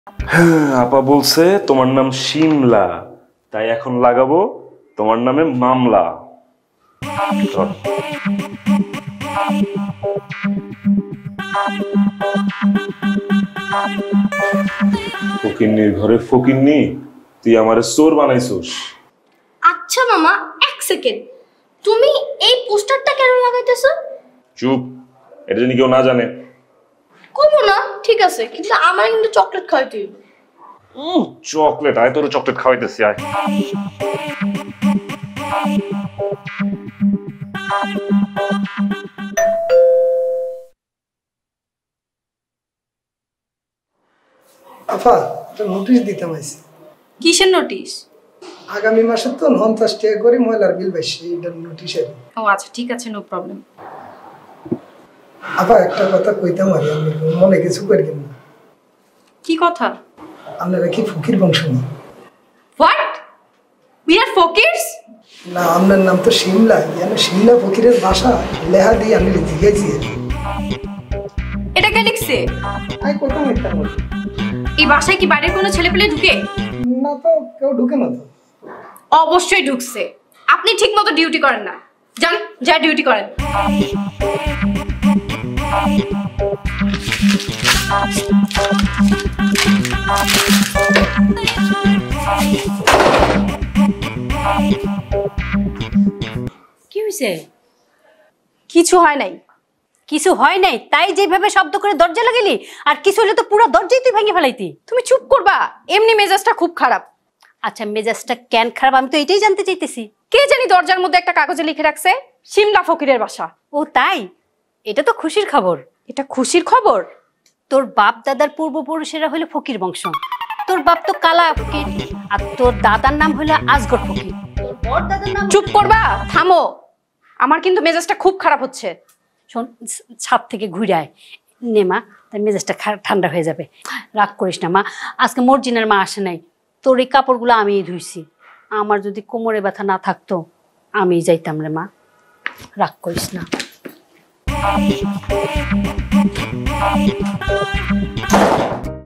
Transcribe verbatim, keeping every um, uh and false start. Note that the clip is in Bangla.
আপা বলছে তোমার নাম শিমলা, তাই এখন লাগাবো তোমার নামে মামলা। ফকিন্নির ঘরে ফকিন্নি, তুই আমারে চোর বানাইছস। আচ্ছা মামা, এক সেকেন্ড, তুমি এই পোস্টারটা কেন লাগাইতেছো? চুপ, এটা জানি কেউ না জানে। কমো না, ঠিক আছে, কিন্তু আমার কিন্তু চকলেট খাওয়াইতে হইব। উম চকলেট? আয় তোর চকলেট খাওয়াইতেছি, আয়। আফা, একটা নোটিশ দিতে মাইছি। কিসের নোটিশ? আগামী মাসে তো পঞ্চাশ টাকা করে ময়লার বিল পাইছি, এইটার নোটিশের। ও আচ্ছা, ঠিক আছে, নো প্রবলেম। আফা, একটা কথা কইতাম আর আমি মনে কিছু করিবেন না। কি কথা? আপনারা কি ফকির বংশ না? হোয়াট? We are fakirs? না, আপনার নাম তো শিমলা, যেন শিমলা ফকিরের ভাষা লেহা দিয়ে আমি জিজ্ঞাসি। এটা কে লিখছে? আই কইতাম একটা কথা। এই বাসায় কি বাইরের কোনো ছেলে পেলে ঢুকে? না তো, কেউ ঢুকে না তো। অবশ্যই ঢুকছে। আপনি ঠিক মতো ডিউটি করেন না। যান, যা ডিউটি করেন। কি হয়েছে? কিছু হয় নাই। কিছু হয় নাই তাই যেভাবে শব্দ করে দরজা লাগাইলি, আর কিছু হলে তো পুরো দরজাই তুই ভেঙে ফেলাইতি। তুমি চুপ করবা, এমনি মেজাজটা খুব খারাপ। আচ্ছা, মেজাজটা কেন খারাপ আমি তো এটাই জানতে চাইতেছি। কে জানি দরজার মধ্যে একটা কাগজে লিখে রাখছে শিমলা ফকিরের বাসা। ও তাই? এটা তো খুশির খবর। এটা খুশির খবর? তোর বাপ দাদার পূর্বপুরুষেরা হলো ফকির বংশ। তোর বাপ তো কালা ফকির, আর তোর দাদার নাম হলো আজগর ফকির। তোর বড় দাদার নাম। চুপ করবা, থামো। আমার কিন্তু মেজাজটা খুব খারাপ হচ্ছে। শোন, ছাদ থেকে ঘুরে আয় নে মা, তার মেজাজটা ঠান্ডা হয়ে যাবে। রাগ করিস না মা, আজকে মর্জিনার মা আসে নাই। তোর এই কাপড়গুলো আমিই ধুইছি। আমার যদি কোমরে ব্যথা না থাকতো আমি যাইতাম রে মা, রাগ করিস না।